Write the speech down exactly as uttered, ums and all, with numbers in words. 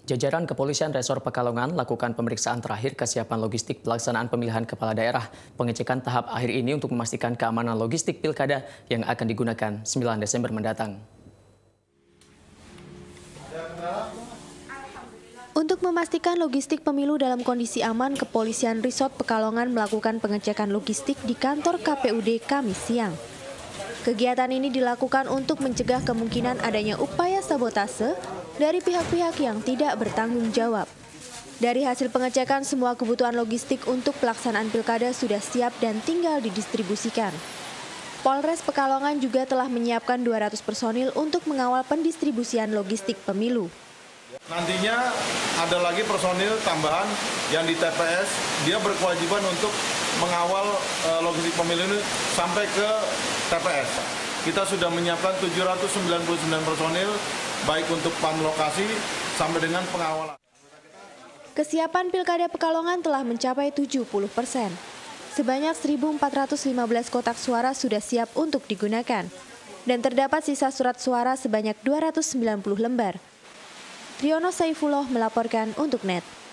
Jajaran Kepolisian Resor Pekalongan lakukan pemeriksaan terakhir kesiapan logistik pelaksanaan pemilihan kepala daerah. Pengecekan tahap akhir ini untuk memastikan keamanan logistik pilkada yang akan digunakan sembilan Desember mendatang. Untuk memastikan logistik pemilu dalam kondisi aman, Kepolisian Resort Pekalongan melakukan pengecekan logistik di kantor K P U D Kamis siang. Kegiatan ini dilakukan untuk mencegah kemungkinan adanya upaya sabotase dari pihak-pihak yang tidak bertanggung jawab. Dari hasil pengecekan, semua kebutuhan logistik untuk pelaksanaan pilkada sudah siap dan tinggal didistribusikan. Polres Pekalongan juga telah menyiapkan dua ratus personil untuk mengawal pendistribusian logistik pemilu. Nantinya ada lagi personil tambahan yang di T P S, dia berkewajiban untuk mengawal e, logistik pemilu ini sampai ke T P S. Kita sudah menyiapkan tujuh ratus sembilan puluh sembilan personil, baik untuk pam lokasi sampai dengan pengawalan. Kesiapan Pilkada Pekalongan telah mencapai tujuh puluh persen. Sebanyak seribu empat ratus lima belas kotak suara sudah siap untuk digunakan. Dan terdapat sisa surat suara sebanyak dua ratus sembilan puluh lembar. Triono Saifullah melaporkan untuk N E T.